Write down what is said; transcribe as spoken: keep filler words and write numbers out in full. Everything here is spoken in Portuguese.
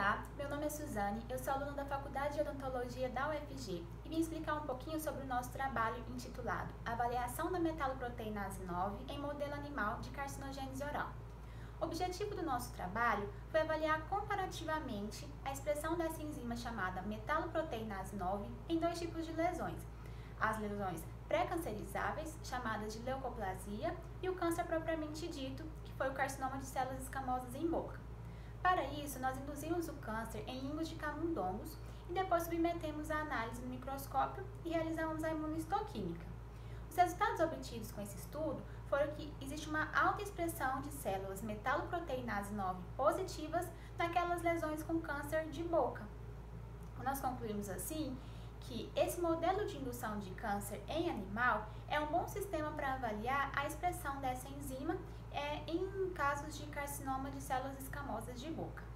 Olá, meu nome é Suzane, eu sou aluna da Faculdade de Odontologia da U F G e vim explicar um pouquinho sobre o nosso trabalho intitulado Avaliação da metaloproteinase nove em modelo animal de carcinogênese oral. O objetivo do nosso trabalho foi avaliar comparativamente a expressão dessa enzima chamada metaloproteinase nove em dois tipos de lesões, as lesões pré-cancerizáveis, chamadas de leucoplasia, e o câncer propriamente dito, que foi o carcinoma de células escamosas em boca. Para isso, nós induzimos o câncer em língua de camundongos e depois submetemos a análise no microscópio e realizamos a imunistoquímica. Os resultados obtidos com esse estudo foram que existe uma alta expressão de células metaloproteinase nove positivas naquelas lesões com câncer de boca. Nós concluímos assim que esse modelo de indução de câncer em animal é um bom sistema para avaliar a expressão dessa enzima é, em casos de carcinoma de células escamosas de boca.